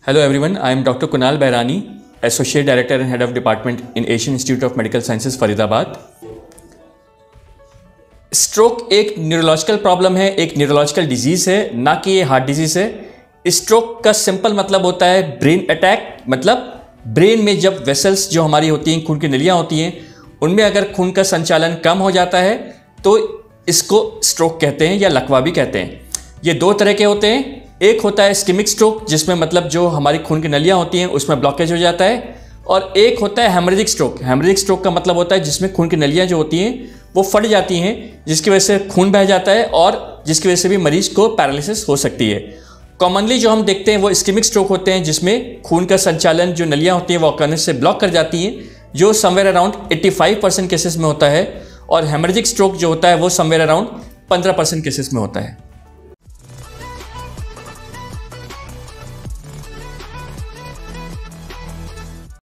Hello everyone, I am Dr. Kunal Bairani, Associate Director and Head of Department in Asian Institute of Medical Sciences, Faridabad. Stroke एक neurological problem है, एक neurological disease है, ना कि ये heart disease है। Stroke का सिंपल मतलब होता है ब्रेन अटैक, मतलब ब्रेन में जब वेसल्स जो हमारी होती हैं, खून की नलियाँ होती हैं, उनमें अगर खून का संचालन कम हो जाता है तो इसको स्ट्रोक कहते हैं या लकवा भी कहते हैं। ये दो तरह के होते हैं। एक होता है इस्केमिक स्ट्रोक, जिसमें मतलब जो हमारी खून की नलियाँ होती हैं उसमें ब्लॉकेज हो जाता है, और एक होता है हेमरेजिक स्ट्रोक। हेमरेजिक स्ट्रोक का मतलब होता है जिसमें खून की नलियाँ जो होती हैं वो फट जाती हैं, जिसकी वजह से खून बह जाता है और जिसकी वजह से भी मरीज को पैरालिसिस हो सकती है। कॉमनली जो हम देखते हैं वो इस्केमिक स्ट्रोक होते हैं, जिसमें खून का संचालन जो नलियाँ होती हैं वो ऑर्गेन्स से ब्लॉक कर जाती हैं, जो समवेयर अराउंड 85% केसेस में होता है, और हेमरेजिक स्ट्रोक जो होता है वो समवेयर अराउंड 15% केसेस में होता है।